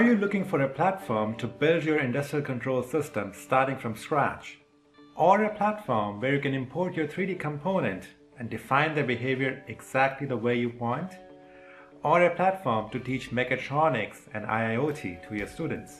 Are you looking for a platform to build your industrial control system starting from scratch? Or a platform where you can import your 3D component and define their behavior exactly the way you want? Or a platform to teach mechatronics and IIoT to your students?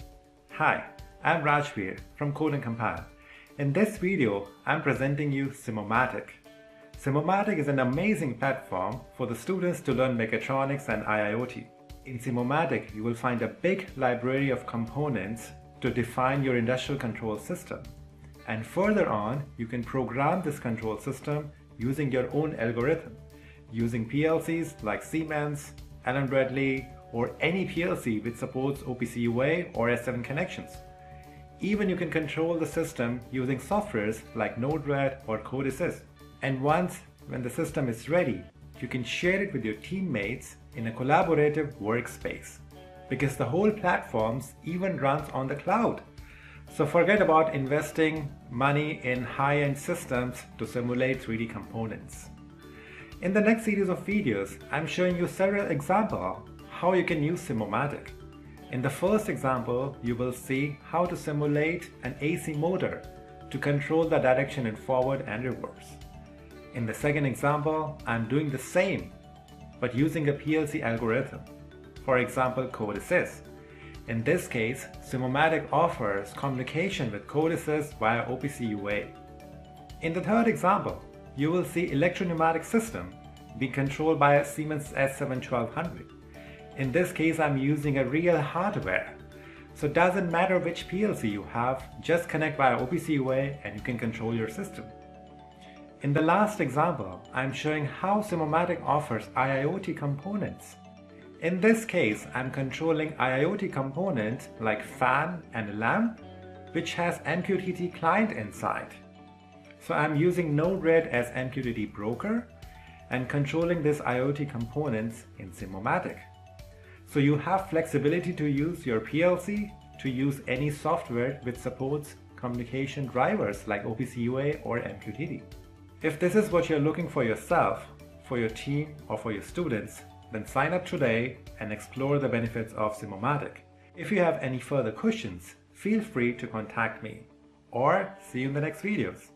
Hi, I'm Rajveer from Code and Compile. In this video, I'm presenting you Simomatic. Simomatic is an amazing platform for the students to learn mechatronics and IIoT. In Simomatic, you will find a big library of components to define your industrial control system. And further on, you can program this control system using your own algorithm, using PLCs like Siemens, Allen Bradley, or any PLC which supports OPC UA or S7 connections. Even you can control the system using softwares like Node-RED or Codesys. And when the system is ready, you can share it with your teammates in a collaborative workspace, because the whole platform even runs on the cloud. So forget about investing money in high-end systems to simulate 3D components. In the next series of videos, I'm showing you several examples how you can use Simomatic. In the first example, you will see how to simulate an AC motor to control the direction in forward and reverse. In the second example, I'm doing the same, but using a PLC algorithm, for example Codesys. In this case, Simomatic offers communication with Codesys via OPC UA. In the third example, you will see electro-pneumatic system being controlled by a Siemens S7-1200. In this case, I'm using a real hardware. So it doesn't matter which PLC you have, just connect via OPC UA and you can control your system. In the last example, I'm showing how Simomatic offers IIoT components. In this case, I'm controlling IIoT components like fan and lamp, which has MQTT client inside. So I'm using Node-RED as MQTT broker and controlling this IoT components in Simomatic. So you have flexibility to use your PLC, to use any software which supports communication drivers like OPC UA or MQTT. If this is what you're looking for yourself, for your team or for your students, then sign up today and explore the benefits of Simomatic. If you have any further questions, feel free to contact me, or see you in the next videos.